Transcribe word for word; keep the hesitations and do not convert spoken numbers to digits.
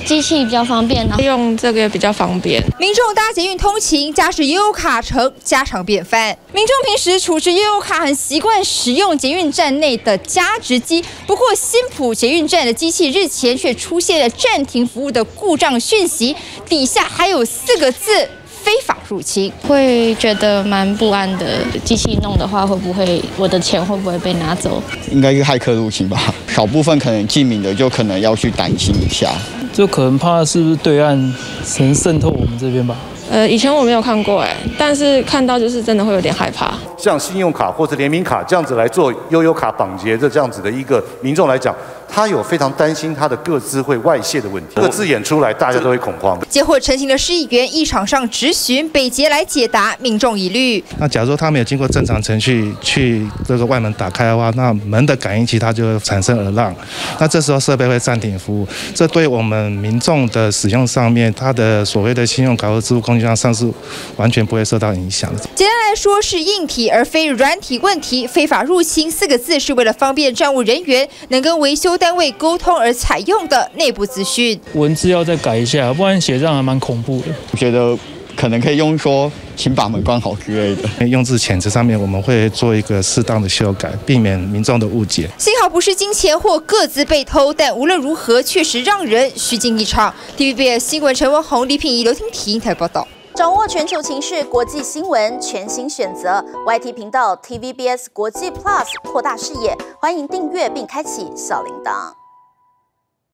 机器比较方便啊， 用这个比较方便。 民众搭捷运通勤，驾驶悠游卡成家常便饭。民众平时储值悠游卡很习惯使用捷运站内的加值机，不过新埔捷运站的机器日前却出现了暂停服务的故障讯息，底下还有四个字。 非法入侵， 会觉得蛮不安的。机器弄的话，会不会我的钱会不会被拿走？ 应该是骇客入侵吧，少部分可能记名的就可能要去担心一下， 就可能怕是不是对岸能渗透我们这边吧。 呃，以前我没有看过哎，但是看到就是真的会有点害怕。 像信用卡或者联名卡这样子来做悠游卡绑结的这样子的一个民众来讲，他有非常担心他的个资会外泄的问题。这个字眼出来，大家都会恐慌。 接获陈情的市议员一场上质询，北捷来解答民众疑虑。 那假如说他没有经过正常程序去这个外门打开的话，那门的感应器它就会产生耳浪，那这时候设备会暂停服务，这对我们民众的使用上面，它的所谓的信用卡或支付工具上上是完全不会受到影响。 简单来说是硬体而非软体问题。非法入侵四个字是为了方便站务人员能跟维修单位沟通而采用的内部资讯。 文字要再改一下，不然写这样还蛮恐怖的。 我觉得可能可以用说“请把门关好”之类的。 用字遣词上面我们会做一个适当的修改，避免民众的误解。 幸好不是金钱或个资被偷，但无论如何确实让人虚惊一场。T V B S 新闻陈文宏、李品仪、刘婷婷台报道。 掌握全球情势、国际新闻，全新选择 Y T 频道 T V B S 国际 Plus， 扩大视野。欢迎订阅并开启小铃铛。